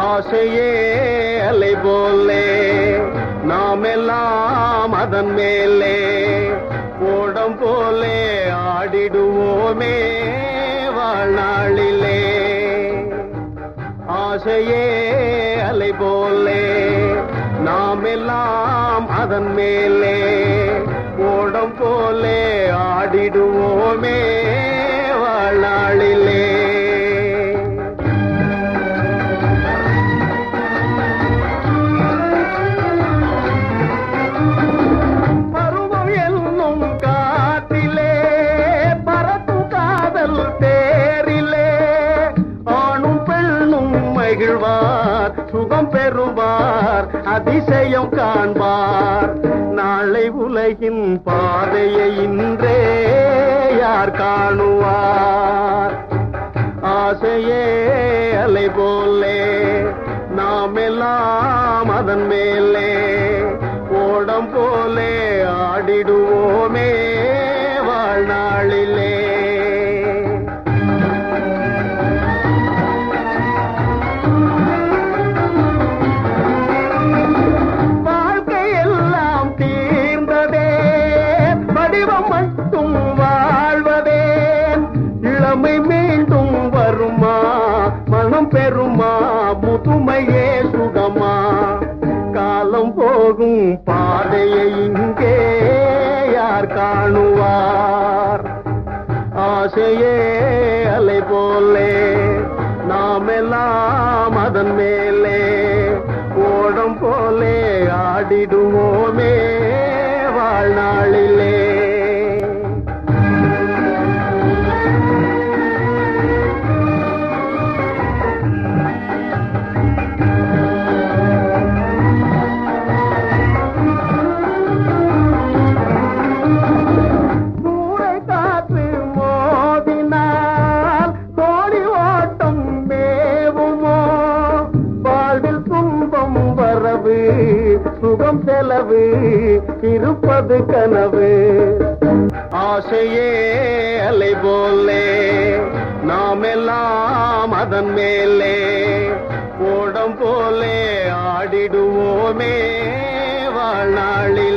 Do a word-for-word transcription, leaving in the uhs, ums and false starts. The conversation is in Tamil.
ஆசையே அலை போலே நாமெல்லாம் அதன் மேலே ஓடம் போலே ஆடிடுவோமே வாழ்நாளிலே. ஆசையே அலை போலே நாமெல்லாம் அதன் மேலே ஓடம் போலே ஆடிடுவோமே வாழ்நாளிலே. பருவம் என்னும் காட்டிலே பறக்கும் காதல் தேரிலே ஆணும் பெண்ணும் மகிழ்வார் சுகம் பெறுவார் அதிசயம் காண்பார். நாளை உலகின் பாதையை இன்றே யார் காணுவார். ஆசையே அலை போலே நாமெல்லாம் அதன் மேலே ஓடம் போலே ஆடிடுவோமே வாழ்நாளிலே. வாழ்க்கையெல்லாம் தீர்ந்ததே வடிவம் மட்டும் வாழ்வதே. இளமை மீண்டும் வருமா மனம் பெறுமா முதுமையே சுகமா. காலம் போகும் பாதையை இங்கே யார் காணுவார். ஆசையே அலை போலே நாமெல்லாம் அதன் மேலே ஓடம் போலே ஆடிடுவோமே வாழ்நாளிலே. சுகம் செலவு இருப்பது கனவு. ஆசையே அலை போலே நாமெல்லாம் அதன் மேலே ஓடம் போலே ஆடிடுவோமே வாழ்நாளி.